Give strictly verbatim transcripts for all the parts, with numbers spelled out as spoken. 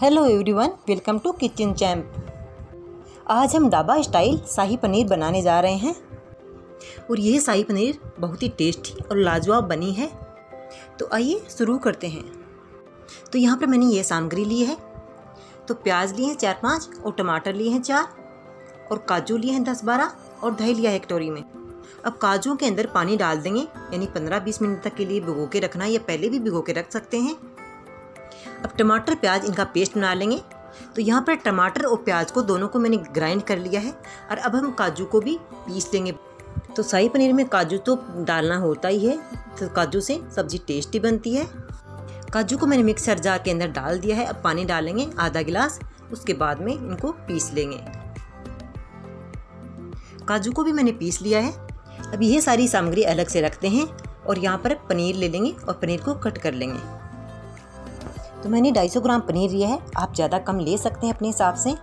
Hello everyone, welcome to kitchen champ. आज हम dhaba style शाही पनीर बनाने जा रहे हैं और यह शाही पनीर बहुत ही टेस्टी और लाजवाब बनी है। तो आइए शुरू करते हैं। तो यहाँ पर मैंने ये सामग्री ली है। तो प्याज लिए हैं चार पाँच और टमाटर लिए हैं चार और काजू लिए हैं दस बारह और दही लिया है एक कटोरी में। अब काजू के अंदर पानी डाल देंगे, यानी पंद्रह बीस मिनट तक के लिए भिगो के रखना है या पहले भी भिगो के रख सकते हैं। अब टमाटर प्याज इनका पेस्ट बना लेंगे। तो यहाँ पर टमाटर और प्याज को दोनों को मैंने ग्राइंड कर लिया है और अब हम काजू को भी पीस लेंगे। तो शाही पनीर में काजू तो डालना होता ही है, तो काजू से सब्ज़ी टेस्टी बनती है। काजू को मैंने मिक्सर जार के अंदर डाल दिया है। अब पानी डालेंगे आधा गिलास, उसके बाद में इनको पीस लेंगे। काजू को भी मैंने पीस लिया है। अब यह सारी सामग्री अलग से रखते हैं और यहाँ पर पनीर ले लेंगे और पनीर को कट कर लेंगे। तो मैंने दो सौ पचास ग्राम पनीर लिया है, आप ज़्यादा कम ले सकते हैं अपने हिसाब से।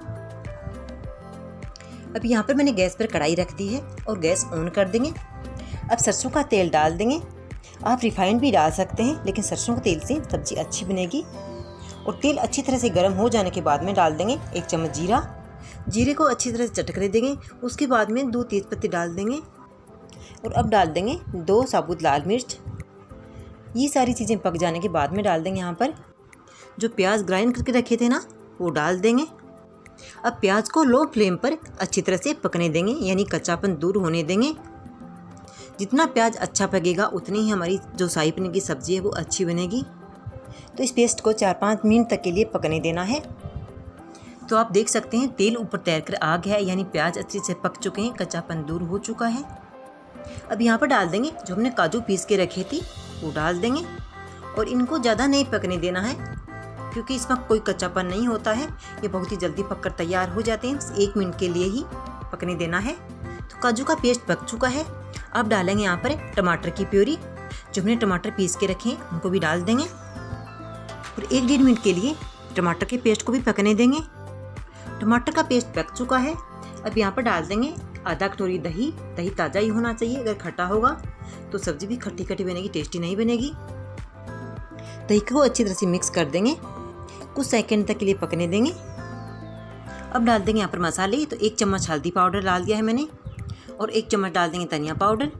अब यहाँ पर मैंने गैस पर कढ़ाई रख दी है और गैस ऑन कर देंगे। अब सरसों का तेल डाल देंगे। आप रिफाइंड भी डाल सकते हैं, लेकिन सरसों के तेल से सब्ज़ी अच्छी बनेगी। और तेल अच्छी तरह से गर्म हो जाने के बाद में डाल देंगे एक चम्मच जीरा। जीरे को अच्छी तरह से चटकने देंगे। उसके बाद में दो तेज पत्ते डाल देंगे और अब डाल देंगे दो साबुत लाल मिर्च। ये सारी चीज़ें पक जाने के बाद में डाल देंगे यहाँ पर जो प्याज ग्राइंड करके रखे थे ना, वो डाल देंगे। अब प्याज को लो फ्लेम पर अच्छी तरह से पकने देंगे, यानी कच्चापन दूर होने देंगे। जितना प्याज अच्छा पकेगा उतनी ही हमारी जो शाही पनीर की सब्ज़ी है वो अच्छी बनेगी। तो इस पेस्ट को चार पाँच मिनट तक के लिए पकने देना है। तो आप देख सकते हैं तेल ऊपर तैर कर आ गया है, यानी प्याज अच्छे से पक चुके हैं, कच्चापन दूर हो चुका है। अब यहाँ पर डाल देंगे जो हमने काजू पीस के रखे थी, वो डाल देंगे और इनको ज़्यादा नहीं पकने देना है, क्योंकि इसमें कोई कच्चापन नहीं होता है। ये बहुत ही जल्दी पककर तैयार हो जाते हैं। एक मिनट के लिए ही पकने देना है। तो काजू का पेस्ट पक चुका है। अब डालेंगे यहाँ पर टमाटर की प्यूरी। जो हमने टमाटर पीस के रखे हैं उनको भी डाल देंगे और एक डेढ़ मिनट के लिए टमाटर के पेस्ट को भी पकने देंगे। टमाटर का पेस्ट पक चुका है। अब यहाँ पर डाल देंगे आधा कटोरी दही। दही ताज़ा ही होना चाहिए, अगर खट्टा होगा तो सब्ज़ी भी खट्टी खट्टी बनेगी, टेस्टी नहीं बनेगी। दही को अच्छी तरह से मिक्स कर देंगे, कुछ सेकंड तक के लिए पकने देंगे। अब डाल देंगे यहाँ पर मसाले। तो एक चम्मच हल्दी पाउडर डाल दिया है मैंने और एक चम्मच डाल देंगे धनिया पाउडर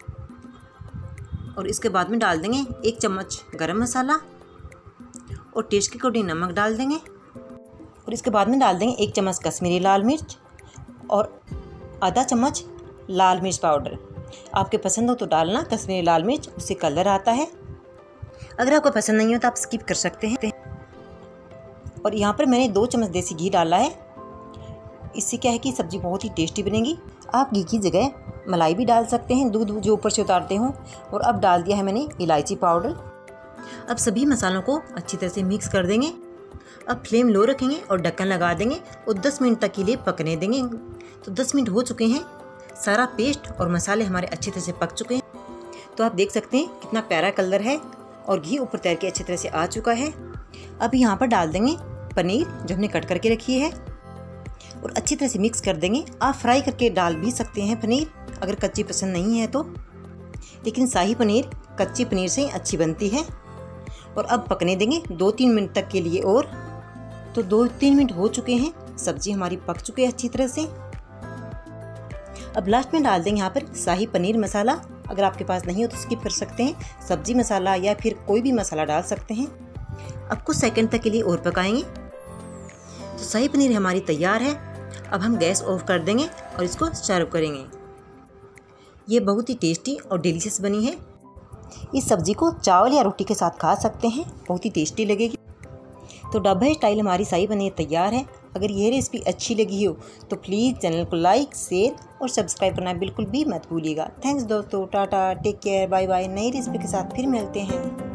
और इसके बाद में डाल देंगे एक चम्मच गरम मसाला और टेस्ट के अकॉर्डिंग नमक डाल देंगे और इसके बाद में डाल देंगे एक चम्मच कश्मीरी लाल मिर्च और आधा चम्मच लाल मिर्च पाउडर। आपके पसंद हो तो डालना कश्मीरी लाल मिर्च, उससे कलर आता है। अगर आपको पसंद नहीं हो तो आप स्किप कर सकते हैं। और यहाँ पर मैंने दो चम्मच देसी घी डाला है। इससे क्या है कि सब्ज़ी बहुत ही टेस्टी बनेगी। आप घी की जगह मलाई भी डाल सकते हैं, दूध जो ऊपर से उतारते हो। और अब डाल दिया है मैंने इलायची पाउडर। अब सभी मसालों को अच्छी तरह से मिक्स कर देंगे। अब फ्लेम लो रखेंगे और ढक्कन लगा देंगे और दस मिनट तक के लिए पकने देंगे। तो दस मिनट हो चुके हैं। सारा पेस्ट और मसाले हमारे अच्छी तरह से पक चुके हैं। तो आप देख सकते हैं कितना प्यारा कलर है और घी ऊपर तैर के अच्छी तरह से आ चुका है। अब यहाँ पर डाल देंगे पनीर जो हमने कट करके रखी है और अच्छी तरह से मिक्स कर देंगे। आप फ्राई करके डाल भी सकते हैं पनीर, अगर कच्ची पसंद नहीं है तो, लेकिन शाही पनीर कच्ची पनीर से अच्छी बनती है। और अब पकने देंगे दो तीन मिनट तक के लिए और। तो दो तीन मिनट हो चुके हैं, सब्जी हमारी पक चुकी है अच्छी तरह से। अब लास्ट में डाल देंगे यहाँ पर शाही पनीर मसाला। अगर आपके पास नहीं हो तो स्किप कर सकते हैं। सब्जी मसाला या फिर कोई भी मसाला डाल सकते हैं। अब कुछ सेकंड तक के लिए और पकाएंगे। तो शाही पनीर हमारी तैयार है। अब हम गैस ऑफ कर देंगे और इसको सर्व करेंगे। ये बहुत ही टेस्टी और डिलीशियस बनी है। इस सब्ज़ी को चावल या रोटी के साथ खा सकते हैं, बहुत ही टेस्टी लगेगी। तो ढाबा स्टाइल हमारी शाही पनीर तैयार है। अगर ये रेसिपी अच्छी लगी हो तो प्लीज़ चैनल को लाइक, शेयर और सब्सक्राइब करना बिल्कुल भी मत भूलिएगा। थैंक्स दोस्तों, tata, take care, bye bye. नई रेसिपी के साथ फिर मिलते हैं।